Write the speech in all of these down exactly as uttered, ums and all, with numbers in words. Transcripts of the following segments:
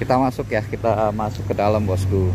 Kita masuk ya, kita masuk ke dalam bosku.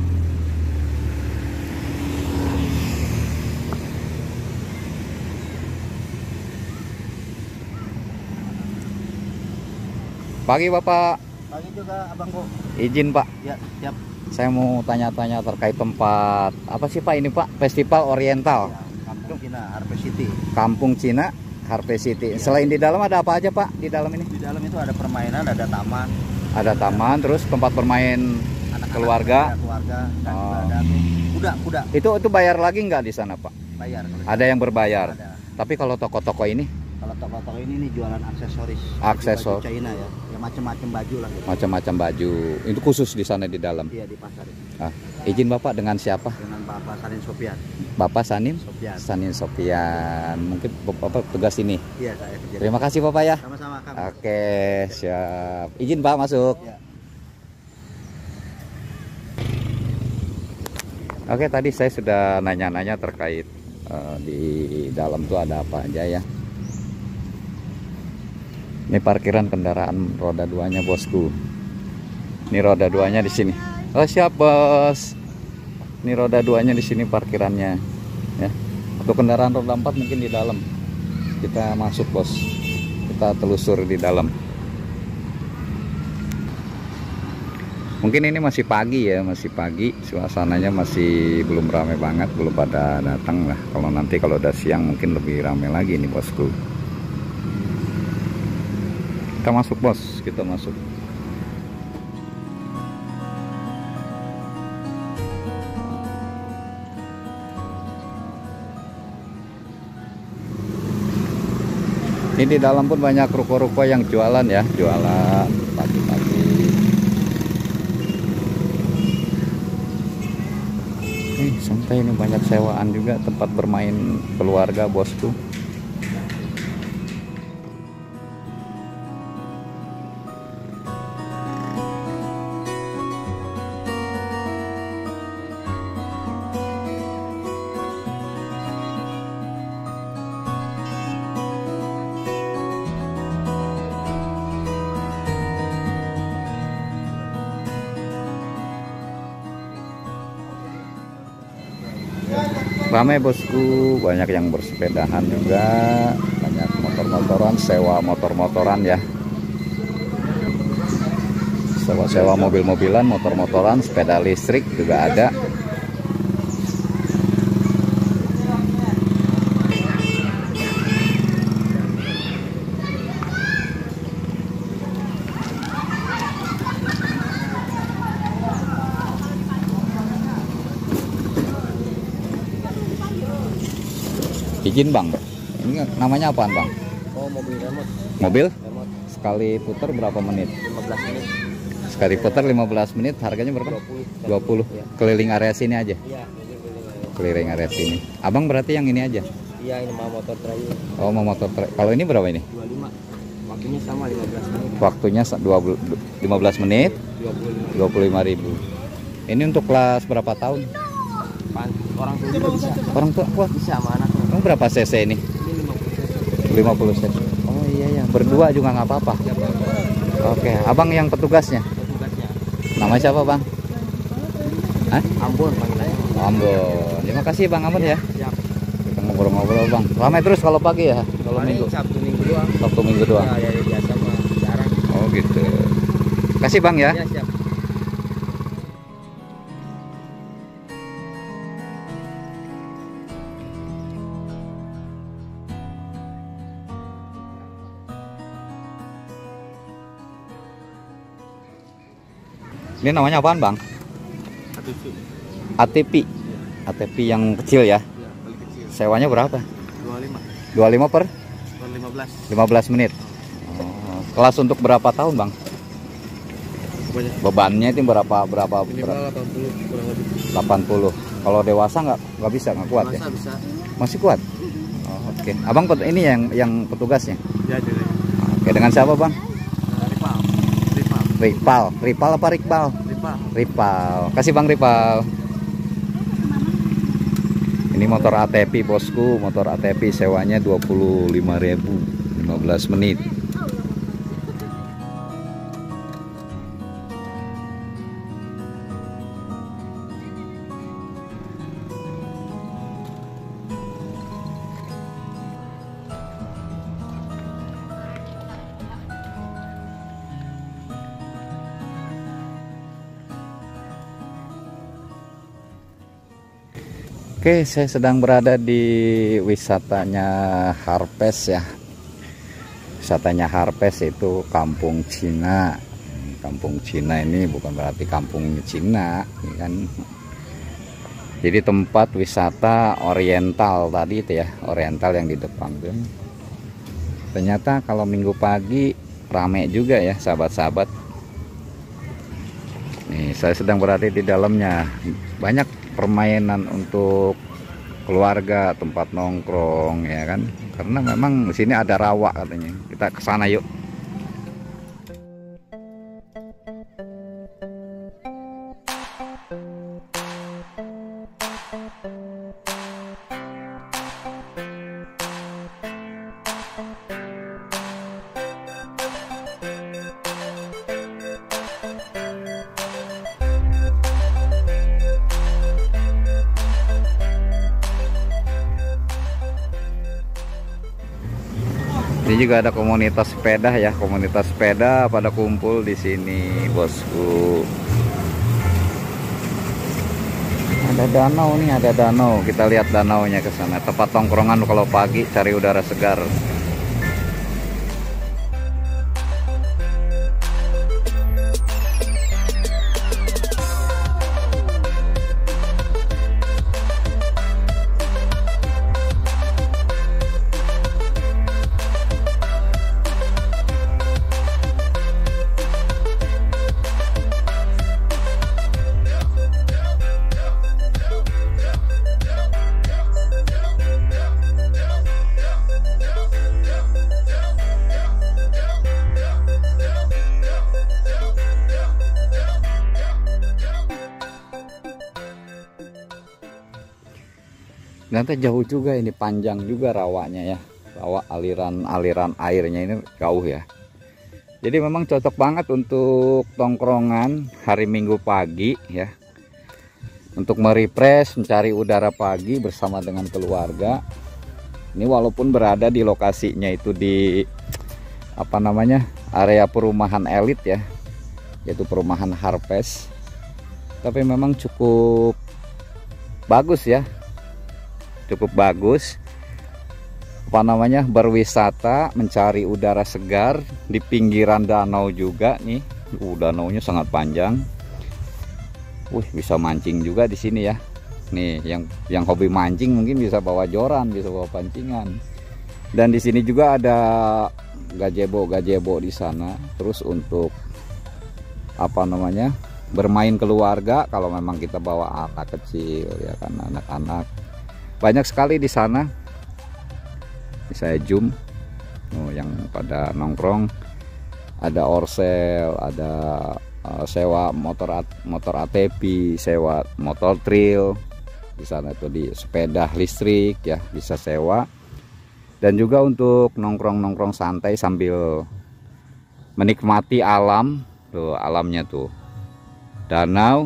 Pagi Bapak. Pagi juga Abangku. Izin Pak. Ya, siap. Saya mau tanya-tanya terkait tempat apa sih Pak ini Pak? Festival Oriental. Ya, Kampung Cina, Harvest City. Kampung Cina, Harvest City. Ya. Selain di dalam ada apa aja Pak di dalam ini? Di dalam itu ada permainan, ada taman. Ada taman, terus tempat bermain Anak-anak, keluarga. ada keluarga. Dan Oh. ada tuh kuda, kuda. Itu itu bayar lagi nggak di sana Pak? Bayar. Kalau Ada yang berbayar. Ada. Tapi kalau toko-toko ini Kalau toko-toko ini nih jualan aksesoris. Aksesor- Baju China ya. Ya macam-macam baju lah gitu. macam-macam baju. Itu khusus di sana di dalam. Iya di pasar itu. Ah, izin Bapak dengan siapa? Dengan Bapak Sanin Sopian. Bapak Sanin? Sopian. Sanin Sopian. Mungkin Bapak tugas ini. Iya, saya kerja. Terima kasih Bapak ya. Sama-sama Kang. Oke, siap. Izin Pak masuk. Ya. Oke, tadi saya sudah nanya-nanya terkait uh, di dalam tuh ada apa aja ya. Ini parkiran kendaraan roda duanya bosku. Ini roda duanya di sini. Oh siap bos. Ini roda duanya di sini parkirannya. Ya. Untuk kendaraan roda empat mungkin di dalam. Kita masuk bos. Kita telusur di dalam. Mungkin ini masih pagi ya, masih pagi. Suasananya masih belum ramai banget, belum pada datang lah. Kalau nanti kalau udah siang mungkin lebih ramai lagi nih bosku. Kita masuk bos, kita masuk. Ini di dalam pun banyak ruko-ruko yang jualan ya, jualan pagi-pagi. Nih, santai ini banyak sewaan juga tempat bermain keluarga bosku. Ramai bosku, banyak yang bersepedahan juga, banyak motor-motoran, sewa motor-motoran ya, sewa-sewa mobil-mobilan, motor-motoran, sepeda listrik juga ada. Izin bang, ini namanya apaan bang? Oh, mobil remote. Mobil? Remote Sekali putar berapa menit? lima belas menit. Sekali putar lima belas menit, harganya berapa? dua puluh. Ya. Keliling area sini aja? Iya, ini boleh. Keliling area sini. Abang berarti yang ini aja? Iya, ini mau motor trail Oh mau motor tra- kalau ini berapa ini? dua puluh lima. Waktunya sama lima belas menit. Waktunya sa- dua puluh, lima belas menit, dua puluh lima. dua puluh lima ribu. Ini untuk kelas berapa tahun? Pan, orang tua juga bisa. Orang tua kuat. Bisa sama anak. Kamu berapa cc ini? Ini lima puluh cc. lima puluh cc. Oh iya ya, berdua juga nggak apa-apa. Ya, Bapak. Oke, abang yang petugasnya. Petugasnya. Nama siapa bang? Hah? Ambon panggilannya. Ambon. Terima kasih bang Ambon ya. Siap. Kita ngobrol-ngobrol bang. Ramai terus kalau pagi ya? Kalau Paling minggu? Sabtu minggu doang. Sabtu minggu doang. Ya, ya, biasa mah jarang. Oh gitu. Kasih bang ya. Ya, siap. Ini namanya apaan bang? A T P. A T P yang kecil ya. Ya, paling kecil. Sewanya berapa? dua puluh lima. dua puluh lima per Per lima belas. lima belas menit. Oh, kelas untuk berapa tahun bang? Banyak. Bebannya itu berapa berapa? Minimal berapa? delapan puluh kurang lebih. delapan puluh. Kalau dewasa nggak nggak bisa nggak kuat ya? Masa bisa. Masih kuat. Oh, Oke. Abang pet- ini yang yang petugasnya. Ya, jadi. Oke, dengan siapa bang? Ripal. Ripal. Ripal. Ripal apa Rikbal? Ripal. Ripal. Kasih bang Ripal. Ini motor A T P bosku, motor A T P sewanya dua puluh lima ribu, lima belas menit. Oke, saya sedang berada di wisatanya Harpes ya. Wisatanya Harpes itu kampung Cina. Kampung Cina ini bukan berarti kampung Cina, kan? Jadi tempat wisata oriental tadi itu ya, oriental yang di depan tuh. Ternyata kalau minggu pagi rame juga ya, sahabat-sahabat. Nih, saya sedang berada di dalamnya. Banyak permainan untuk keluarga, tempat nongkrong ya kan, karena memang di sini ada rawa katanya. Kita ke sana yuk. Ini juga ada komunitas sepeda ya, komunitas sepeda pada kumpul di sini, bosku. Ada danau nih, ada danau. Kita lihat danaunya ke sana. Tempat tongkrongan kalau pagi cari udara segar. Ternyata jauh juga ini, panjang juga rawanya ya, rawa aliran-aliran airnya ini jauh ya. Jadi memang cocok banget untuk tongkrongan hari Minggu pagi ya, untuk merefresh, mencari udara pagi bersama dengan keluarga. Ini walaupun berada di lokasinya itu di apa namanya, area perumahan elit ya, yaitu perumahan Harpes, tapi memang cukup bagus ya. Cukup bagus apa namanya, berwisata, mencari udara segar di pinggiran danau juga nih. Uh, danaunya sangat panjang. Wih, bisa mancing juga di sini ya. Nih, yang yang hobi mancing mungkin bisa bawa joran, bisa bawa pancingan. Dan di sini juga ada gazebo-gazebo di sana. Terus untuk apa namanya, bermain keluarga kalau memang kita bawa anak kecil ya kan, anak-anak. Banyak sekali di sana. Ini saya zoom. Oh, yang pada nongkrong ada orsel, ada uh, sewa motor motor A T V, sewa motor trail. Di sana tuh di sepeda listrik ya, bisa sewa. Dan juga untuk nongkrong-nongkrong santai sambil menikmati alam. Tuh, alamnya tuh. Danau.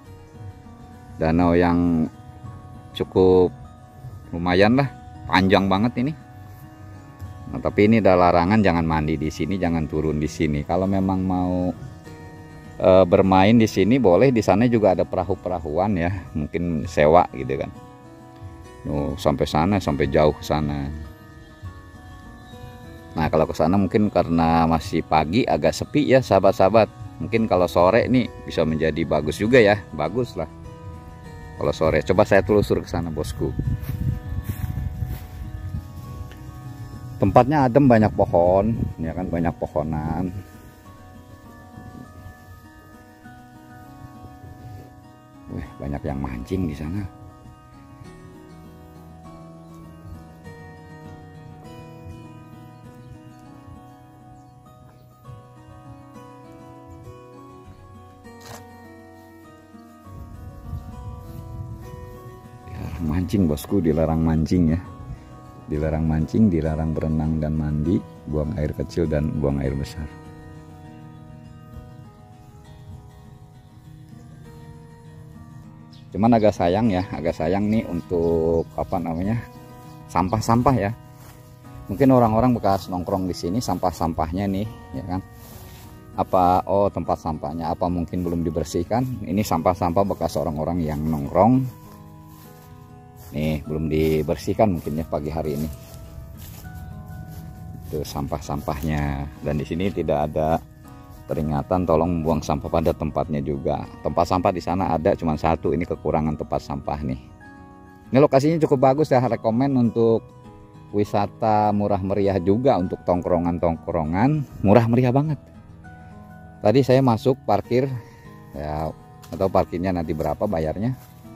Danau yang cukup lumayan lah, panjang banget ini. Nah, tapi ini ada larangan, jangan mandi di sini, jangan turun di sini. Kalau memang mau e, bermain di sini boleh, di sana juga ada perahu-perahuan ya, mungkin sewa gitu kan. Oh, sampai sana, sampai jauh sana. Nah, kalau ke sana mungkin karena masih pagi agak sepi ya, sahabat-sahabat. Mungkin kalau sore nih bisa menjadi bagus juga ya, bagus lah. Kalau sore, coba saya telusur ke sana, bosku. Tempatnya adem, banyak pohon, ya kan, banyak pohonan. Wih, banyak yang mancing di sana. Dilarang mancing, bosku, dilarang mancing ya. Dilarang mancing, dilarang berenang dan mandi, buang air kecil dan buang air besar. Cuman agak sayang ya, agak sayang nih untuk apa namanya, sampah-sampah ya. Mungkin orang-orang bekas nongkrong di sini, sampah-sampahnya nih, ya kan? Apa, oh tempat sampahnya apa mungkin belum dibersihkan? Ini sampah-sampah bekas orang-orang yang nongkrong. Nih belum dibersihkan mungkin ya pagi hari ini. Itu sampah-sampahnya. Dan di sini tidak ada peringatan tolong membuang sampah pada tempatnya juga. Tempat sampah di sana ada cuma satu, ini kekurangan tempat sampah nih. Ini lokasinya cukup bagus ya, rekomen untuk wisata murah meriah juga, untuk tongkrongan-tongkrongan murah meriah banget. Tadi saya masuk parkir ya, atau parkirnya nanti berapa bayarnya.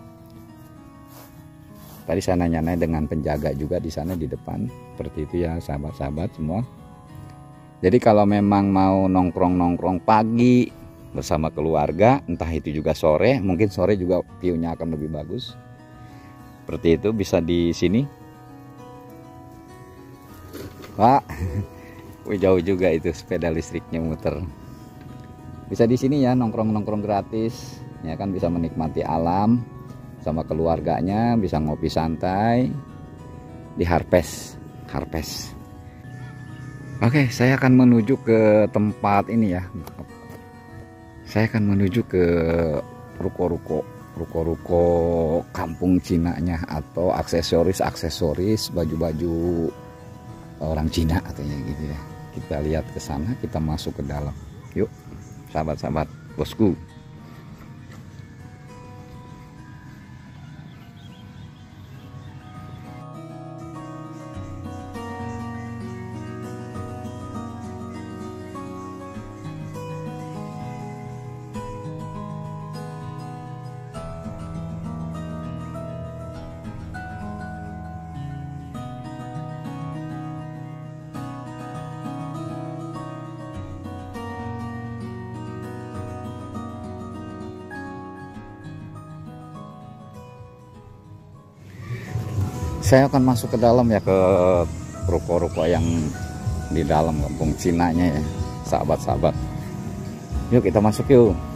Tadi saya nanya-nanya dengan penjaga juga di sana di depan. Seperti itu ya sahabat-sahabat semua. Jadi kalau memang mau nongkrong-nongkrong pagi bersama keluarga, entah itu juga sore, mungkin sore juga view-nya akan lebih bagus. Seperti itu bisa di sini. Pak, wih jauh juga itu sepeda listriknya muter. Bisa di sini ya nongkrong-nongkrong gratis, ya kan, bisa menikmati alam sama keluarganya, bisa ngopi santai di Harpes, Harpes. Oke, saya akan menuju ke tempat ini ya. Saya akan menuju ke ruko-ruko, ruko-ruko kampung Cina-nya atau aksesoris-aksesoris baju-baju orang Cina katanya gitu ya. Kita lihat ke sana, kita masuk ke dalam. Yuk, sahabat-sahabat bosku. Saya akan masuk ke dalam ya, ke ruko-ruko yang di dalam kampung Cina-nya ya, sahabat-sahabat. Yuk kita masuk yuk.